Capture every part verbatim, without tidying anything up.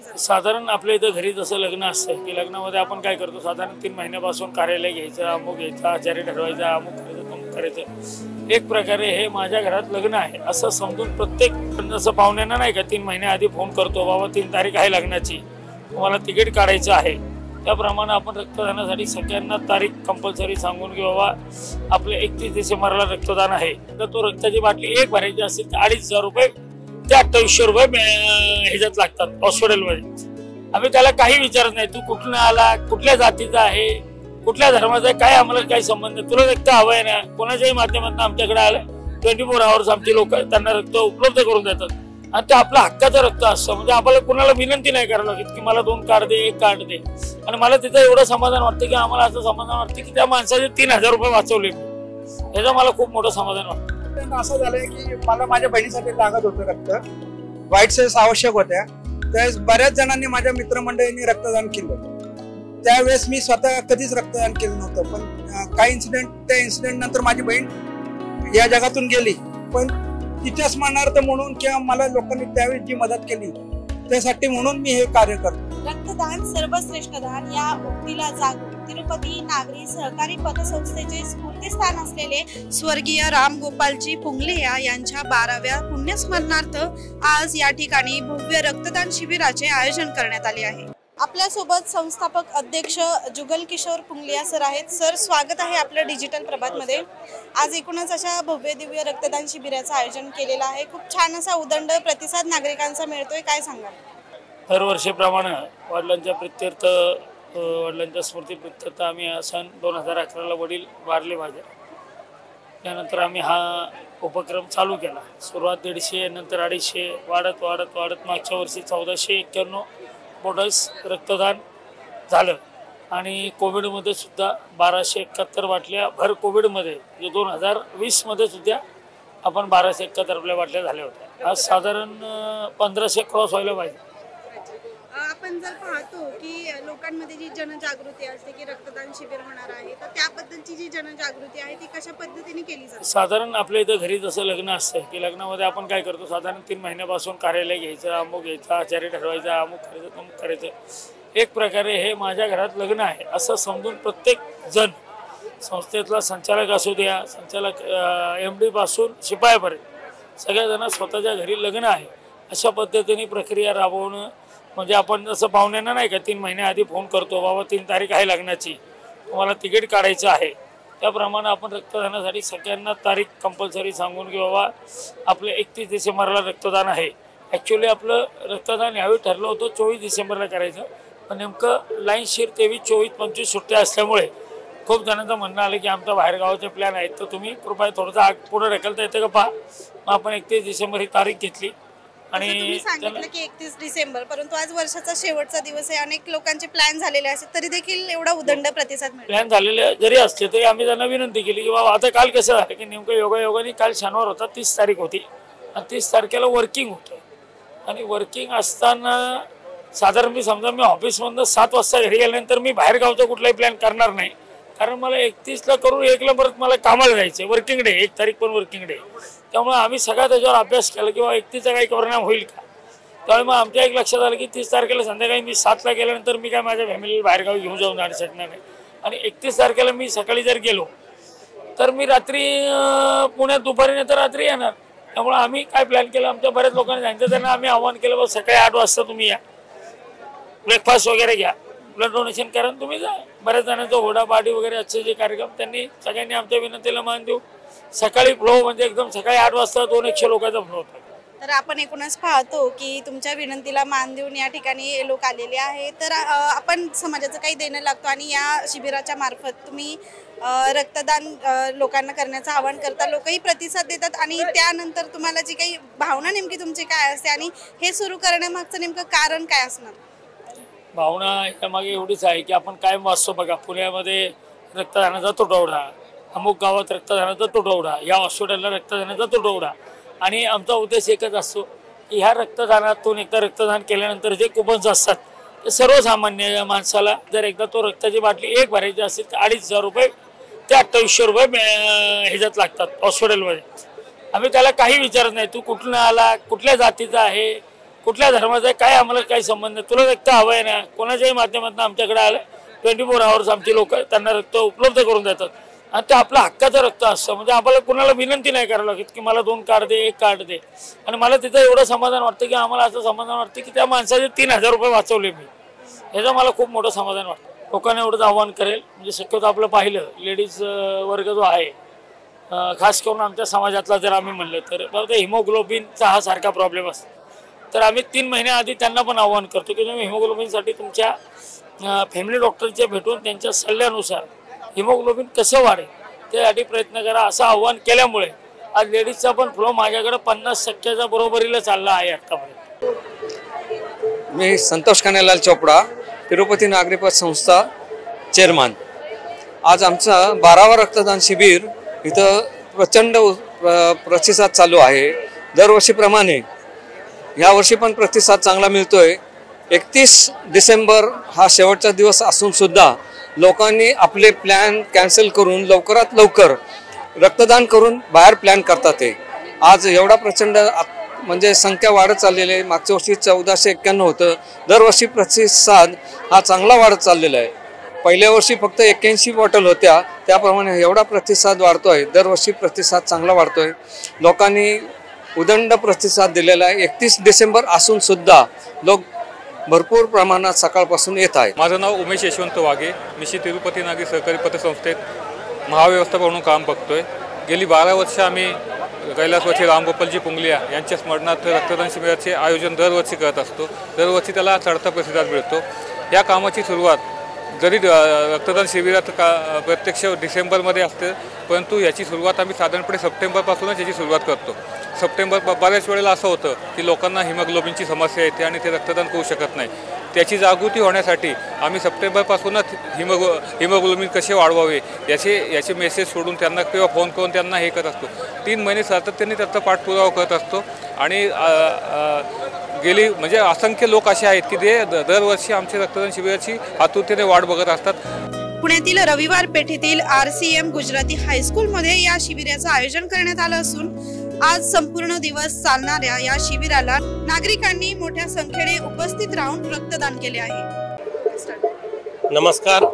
जाते? साधारण आपल्या इथं घरी जसं लग्न असतं की लग्नामध्ये आपण काय करतो, साधारण तीन महिन्यापासून कार्यालय घ्यायचं, अमुक घ्यायचं, आचार्य ठरवायचं, अमुक करायचं, तमुक करायचं. एक प्रकारे हे माझ्या घरात लग्न आहे असं समजून प्रत्येक जसं पाहुण्यांना नाही का तीन महिन्या आधी फोन करतो, बाबा तीन तारीख आहे लग्नाची, तुम्हाला तिकीट काढायचं आहे, त्याप्रमाणे आपण रक्तदानासाठी सगळ्यांना तारीख कंपल्सरी सांगून की बाबा आपले एकतीस डिसेंबरला रक्तदान आहे. तर तो रक्ताची बाटली एक भरायची असेल तर अडीच हजार रुपये ते अठ्ठावीसशे रुपये ह्याच्यात लागतात हॉस्पिटलमध्ये. आम्ही त्याला काही विचारत नाही, तू कुठून आला, कुठल्या जातीचा आहे, कुठल्या धर्माचा आहे, काय आम्हाला काही संबंध नाही, तुला रक्त हवं आहे ना, कोणाच्याही माध्यमातून आमच्याकडे आलं ट्वेंटी फोर आवर्स आमची लोक त्यांना रक्त उपलब्ध करून देतात आणि ते आपलं हक्काचं रक्त असतं. म्हणजे आपल्याला कुणाला विनंती नाही करायला लागत की मला दोन कार्ड दे, एक कार्ड दे. आणि मला तिथं एवढं समाधान वाटतं की आम्हाला असं समाधान वाटतं की त्या माणसाचे तीन हजार रुपये वाचवले, याचं मला खूप मोठं समाधान वाटतं. असं झालंय की मला माझ्या बहिणीसाठी लागत होतं रक्त, व्हाईट सेल्स आवश्यक होत्या. त्यावेळेस बऱ्याच जणांनी माझ्या मित्रमंडळींनी रक्तदान केलं. त्यावेळेस मी स्वतः कधीच रक्तदान केलं नव्हतं, पण काही इन्सिडेंट त्या इन्सिडेंट नंतर माझी बहीण या जगातून गेली. पण तिच्या स्मरणार्थ म्हणून किंवा मला लोकांनी त्यावेळेस जी मदत केली त्यासाठी म्हणून मी हे कार्य करतो. रक्तदान सर्वश्रेष्ठ दान या उक्तीला जागून तिरुपती नागरी सहकारी पतसंस्थेचे स्फूर्तिस्थान असलेले स्वर्गीय राम गोपालजी पुंगलिया यांच्या बाराव्या पुण्यस्मरणार्थ आज या ठिकाणी भव्य रक्तदान शिबिराचे आयोजन करण्यात आले आहे. आपल्या सोबत संस्थापक अध्यक्ष जुगल किशोर पुंगलिया सर आहेत. सर, स्वागत आहे आपलं डिजिटल प्रभात मध्ये. आज एकूणच अशा भव्य दिव्य रक्तदान शिबिराचं आयोजन केलेलं आहे. खूप छान असा उदंड प्रतिसाद नागरिकांचा मिळतोय, काय सांगाल? दरवर्षीप्रमाणे वडिलांच्या प्रित्यर्थ वडिलांच्या स्मृती प्रित्यर्थ आम्ही सन दोन हजार अकराला वडील वारले माझे. त्यानंतर आम्ही हा उपक्रम चालू केला. सुरुवात दीडशे, नंतर अडीचशे, वाढत वाढत वाढत मागच्या वर्षी चौदाशे एक्क्याण्णव बोटल्स रक्तदान झालं. आणि कोविडमध्ये सुद्धा बाराशे एकाहत्तर बाटल्या भर कोविडमध्ये जे दोन हजार वीसमध्ये सुद्धा आपण बाराशे एकाहत्तर आपल्या बाटल्या झाल्या होत्या. आज साधारण पंधराशे क्रॉस व्हायला पाहिजे. आपण जर पाहतो की लोकांमध्ये जी जनजागृती असते की रक्तदान शिबिर होणार आहे, तर त्याबद्दलची जी जनजागृती आहे ती कशा पद्धतीने केली जाते? साधारण आपल्या इथं घरी जसं लग्न असतं की लग्नामध्ये आपण काय करतो, साधारण तीन महिन्यापासून कार्यालय घ्यायचं, अमुक घ्यायचं, आचार्य ठरवायचं, अमुक करायचं, तमुक करायचं. एक प्रकारे हे माझ्या घरात लग्न आहे असं समजून प्रत्येक जण, संस्थेतला संचालक असू द्या, संचालक एम डी पासून शिपायापर्यंत सगळ्याजण स्वतःच्या घरी लग्न आहे अशा पद्धतीने प्रक्रिया राबवणं. म्हणजे आपण जसं पाहुण्यांना नाही का तीन महिन्या आधी फोन करतो, बाबा तीन तारीख आहे लग्नाची, तुम्हाला तिकीट काढायचं आहे, त्याप्रमाणे आपण रक्तदानासाठी सगळ्यांना तारीख कंपल्सरी सांगून की बाबा आपले एकतीस डिसेंबरला रक्तदान आहे. ॲक्च्युली आपलं रक्तदान यावेळी ठरलं होतं चोवीस डिसेंबरला करायचं, पण नेमकं लाईनशीर तेवीस चोवीस पंचवीस सुट्ट्या असल्यामुळे खूप जणांचं म्हणणं आलं की आमच्या बाहेरगावाचे प्लॅन आहेत, तर तुम्ही कृपया थोडंसं आग पुढं ढकलता येतं का पहा. मग आपण एकतीस डिसेंबर ही तारीख घेतली. आणि सांगितलं की एकतीस डिसेंबर, परंतु आज वर्षाचा शेवटचा दिवस आहे, अनेक लोकांचे प्लॅन झालेले असतात, तरी देखील एवढा उदंड प्रतिसाद मिळतो. प्लॅन झालेले जरी असते तरी आम्ही त्यांना विनंती केली की बाबा आता काल कसं झालं की नेमकं योगायोगाने काल शनिवार होता, तीस तारीख होती आणि तीस तारखेला वर्किंग होतं. आणि वर्किंग असताना साधारण मी समजा मी ऑफिसमधून सात वाजता घरी गेल्यानंतर मी बाहेरगावचा कुठलाही प्लॅन करणार नाही, कारण मला एकतीसला करून एकला परत मला कामाला जायचं, वर्किंग डे, एक तारीख पण वर्किंग डे. त्यामुळे आम्ही सगळा त्याच्यावर अभ्यास केला की बाबा एकतीसचा काही परिणाम होईल का. त्यामुळे मग आमच्या एक लक्षात आलं की तीस तारखेला संध्याकाळी मी सातला गेल्यानंतर मी काय माझ्या फॅमिलीला बाहेरगावी घेऊन जाऊन जाणं शकणार नाही. आणि एकतीस तारखेला मी सकाळी जर गेलो तर मी रात्री पुण्यात दुपारी नाही तर रात्री येणार. त्यामुळे आम्ही काय प्लॅन केलं, आमच्या बऱ्याच लोकांनी सांगितलं, त्यांना आम्ही आव्हान केलं बघ सकाळी आठ वाजता तुम्ही या, ब्रेकफास्ट वगैरे घ्या, ब्लड डोनेशन करा, तुम्ही जा. बऱ्याच जणांचा होडा पार्टी वगैरे अच्छे जे कार्यक्रम त्यांनी सगळ्यांनी आमच्या विनंतीला मान देऊ सकाळी फ्लो म्हणजे एकदम सकाळी आठ वाजता दोन एकशे लोकांचा फ्लो होता. तर आपण एकूणच पाहतो की तुमच्या विनंतीला मान देऊन या ठिकाणी लोक आलेले आहे. तर आपण समाजाचं काही देणं लागतो आणि या शिबिराच्या मार्फत तुम्ही रक्तदान लोकांना करण्याचं आवाहन करता, लोकही प्रतिसाद देतात आणि त्यानंतर तुम्हाला जी काही भावना नेमकी तुमची काय असते आणि हे सुरू करण्यामागचं नेमकं कारण काय असणार? भावना यामागे एवढीच आहे की आपण कायम वाचतो बघा, पुण्यामध्ये रक्तदानाचा तुटवडा, अमुक गावात रक्तदानाचा तुटवडा, या हॉस्पिटलला रक्तदानाचा तुटवडा. आणि आमचा उद्देश एकच असतो की ह्या रक्तदानातून एकदा रक्तदान केल्यानंतर जे कुपन्स असतात ते सर्वसामान्य माणसाला जर एकदा तो रक्ताची बाटली एक भरायची असेल तर अडीच हजार रुपये ते अठ्ठावीसशे रुपये ह्याच्यात लागतात हॉस्पिटलमध्ये. आम्ही त्याला काही विचारत नाही, तू कुठून आला, कुठल्या जातीचा आहे, कुठल्या धर्माचा आहे काय आम्हाला काही संबंध नाही, तुला रक्त हवं आहे ना, कोणाच्याही माध्यमातून आमच्याकडे आलं ट्वेंटी फोर आवर्स आमची लोक त्यांना रक्त उपलब्ध करून देतात आणि ते आपलं हक्काचं रक्त असतं. म्हणजे आम्हाला कुणाला विनंती नाही करावं लागत की मला दोन कार्ड दे, एक कार्ड दे. आणि मला तिथं एवढं समाधान वाटतं की आम्हाला असं समाधान वाटतं की त्या माणसाचे तीन हजार रुपये वाचवले मी, याचं मला खूप मोठं समाधान वाटतं. लोकांना एवढंच आव्हान करेल, म्हणजे शक्यतो आपलं पाहिलं लेडीज वर्ग जो आहे खास करून आमच्या समाजातला जर आम्ही म्हणलं तर बघा हिमोग्लोबिनचा हा सारखा प्रॉब्लेम असतो. तर आम्ही तीन महिन्याआधी त्यांना पण आव्हान करतो की तुम्ही हिमोग्लोबिनसाठी तुमच्या फॅमिली डॉक्टरचे भेटून त्यांच्या सल्ल्यानुसार हिमोग्लोबिन कसं वाढेल त्यासाठी प्रयत्न करा, असं आव्हान केल्यामुळे आज लेडीजचा पण फ्लो माझ्याकडे पन्नास टक्क्याच्या बरोबरीला चालला आहे आतापर्यंत. मी संतोष कान्हालाल चोपडा, तिरुपती नागरी पत संस्था चेअरमन. आज आमचं बारावा रक्तदान शिबिर इथं प्रचंड प्रतिसाद चालू आहे. दरवर्षीप्रमाणे यावर्षी पण प्रतिसाद चांगला मिळतोय. एकतीस डिसेंबर हा शेवटचा दिवस असून सुद्धा लोकांनी आपले प्लॅन कॅन्सल करून लवकरात लवकर रक्तदान करून बाहेर प्लॅन करतात. ते आज एवढा प्रचंड म्हणजे संख्या वाढत चाललेली आहे. मागच्या वर्षी चौदाशे एक्क्याण्णव होतं. दरवर्षी प्रतिसाद हा चांगला वाढत चाललेला आहे. पहिल्या वर्षी फक्त एक्क्याऐंशी बॉटल होत्या, त्याप्रमाणे एवढा प्रतिसाद वाढतोय. दरवर्षी प्रतिसाद चांगला वाढतोय. लोकांनी उदंड प्रतिसाद दिलेला आहे. एकतीस डिसेंबर असून सुद्धा लोक भरपूर प्रमाणात सकाळपासून येत आहे. माझं नाव उमेश यशवंत वाघे. मी श्री तिरुपती नागरी सहकारी पतसंस्थेत महाव्यवस्थापक म्हणून काम बघतोय. गेली बारा वर्ष आम्ही कैलासवासी रामगोपालजी पुंगलिया यांच्या स्मरणार्थ रक्तदान शिबिराचे आयोजन दरवर्षी करत असतो. दरवर्षी त्याला चढता प्रतिसाद मिळतो. या कामाची सुरुवात जरी रक्तदान शिबिरात का प्रत्यक्ष डिसेंबरमध्ये असते, परंतु याची सुरुवात आम्ही साधारणपणे सप्टेंबरपासूनच याची सुरुवात करतो. सप्टेंबर बऱ्याच वेळेला असं होतं की लोकांना हिमोग्लोबिनची समस्या येते आणि ते रक्तदान करू शकत नाही. त्याची जागृती होण्यासाठी आम्ही सप्टेंबरपासूनच हिमोग्लो हिमोग्लोबिन कसे वाढवावे याचे याचे मेसेज सोडून त्यांना किंवा फोन करून त्यांना हे करत असतो. तीन महिने सातत्याने त्याचा पाठपुरावा करत असतो आणि गेली म्हणजे असंख्य लोक असे आहेत की ते दरवर्षी आमच्या रक्तदान शिबिराची आतुरतेने वाट बघत असतात. पुण्यातील रविवार पेठेतील R C M Gujarati high school मध्ये या शिबिराचं आयोजन करण्यात आलं असून आज संपूर्ण दिवस चालणाऱ्या या शिबिराला नागरिकांनी मोठ्या संख्येने उपस्थित राहून रक्तदान केले आहे. नमस्कार.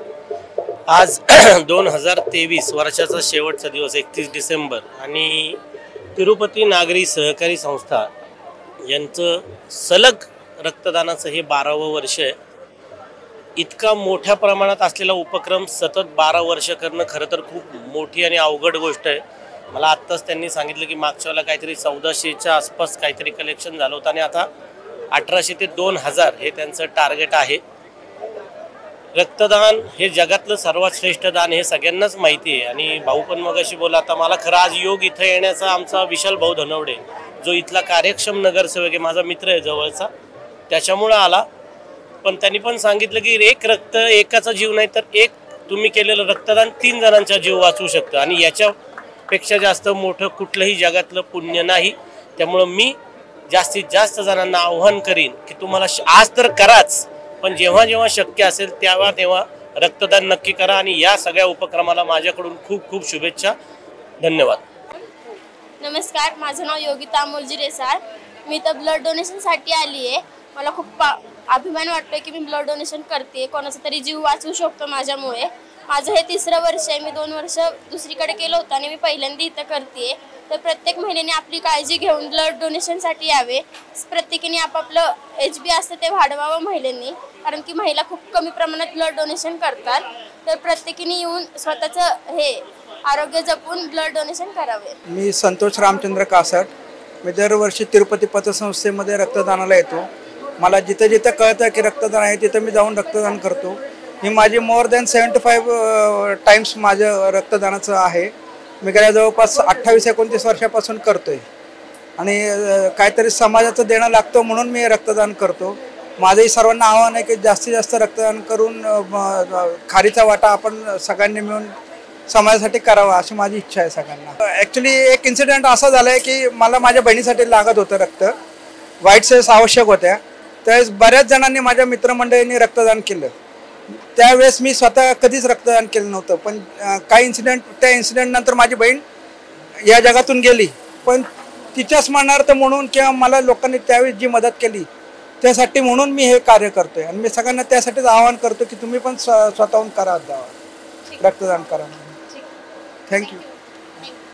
आज दोन हजार तेवीस वर्षाचा शेवटचा दिवस एकतीस डिसेंबर आणि तिरुपती नागरी सहकारी संस्था यांचं सलग रक्तदानाचं हे बारावं वर्ष आहे. इतका मोठ्या प्रमाणात असलेला उपक्रम सतत बारा वर्ष करणं खरं तर खूप मोठी आणि अवघड गोष्ट आहे. मला आत्ताच त्यांनी सांगितलं की मागच्या वेळेला काहीतरी चौदाशेच्या आसपास काहीतरी कलेक्शन झालं होतं आणि आता अठराशे ते दोन हजार हे त्यांचं टार्गेट आहे. रक्तदान हे जगातलं सर्वात श्रेष्ठ दान हे सगळ्यांनाच माहिती आहे आणि भाऊ पण मगाशी बोला. आता मला खरं आज योग इथं येण्याचा आमचा विशाल भाऊ धनवडे जो इथला कार्यक्षम नगरसेवक आहे, माझा मित्र आहे जवळचा, त्याच्यामुळं आला. पण त्यांनी पण सांगितलं की एक रक्त एकाचा जीव नाही तर एक तुम्ही केलेलं रक्तदान तीन जणांचा जीव वाचवू शकतं आणि याच्यापेक्षा जास्त मोठं कुठलंही जगातलं पुण्य नाही. त्यामुळं मी जास्तीत जास्त जणांना आव्हान करीन की तुम्हाला आज तर कराच, पण जेव्हा जेव्हा शक्य असेल तेव्हा तेव्हा रक्तदान नक्की करा. आणि या सगळ्या उपक्रमाला माझ्याकडून खूप खूप शुभेच्छा. धन्यवाद. नमस्कार, माझं नाव योगिता अमोलजी रेसाळ. मी तर ब्लड डोनेशनसाठी आली आहे. मला खूप अभिमान वाटतोय की मी ब्लड डोनेशन करते, कोणाचा तरी जीव वाचवू शकतो माझ्यामुळे. माझं हे तिसरं वर्ष आहे. मी दोन वर्ष दुसरीकडे केलं होतं आणि मी पहिल्यांदा इथं करते. तर प्रत्येक महिन्याने आपली काळजी घेऊन ब्लड डोनेशनसाठी यावे. प्रत्येकाने आपापलं एच बी असतं ते वाढवावं महिलांनी, कारण की महिला खूप कमी प्रमाणात ब्लड डोनेशन करतात. तर प्रत्येकाने येऊन स्वतःचं हे आरोग्य जपून ब्लड डोनेशन करावे. मी संतोष रामचंद्र कासट. मी दरवर्षी तिरुपती पतसंस्थेमध्ये रक्तदानाला येतो. मला जिथं जिथं कळतं की रक्तदान आहे तिथं मी जाऊन रक्तदान करतो. ही माझी more than seventy five times माझं रक्तदानाचं आहे. मी गेल्या जवळपास अठ्ठावीस एकोणतीस वर्षापासून करतोय आणि काहीतरी समाजाचं देणं लागतं म्हणून मी रक्तदान करतो. माझंही सर्वांना आव्हान आहे की जास्तीत जास्त रक्तदान करून खारीचा वाटा आपण सगळ्यांनी मिळून समाजासाठी करावा अशी माझी इच्छा आहे सगळ्यांना. ॲक्च्युली एक इन्सिडेंट असा झाला आहे की मला माझ्या बहिणीसाठी लागत होतं रक्त. व्हाईट सेल्स आवश्यक होत्या. त्यावेळेस बऱ्याच जणांनी माझ्या मित्रमंडळींनी रक्तदान केलं. त्यावेळेस मी स्वतः कधीच रक्तदान केलं नव्हतं, पण काही इन्सिडेंट त्या इन्सिडेंटनंतर माझी बहीण या जगातून गेली. पण तिच्या स्मरणार्थ म्हणून किंवा मला लोकांनी त्यावेळी जी मदत केली त्यासाठी म्हणून मी हे कार्य करतोय आणि मी सगळ्यांना त्यासाठीच आवाहन करतो की तुम्ही पण स्वतःहून करा, रक्तदान करा. थँक्यू.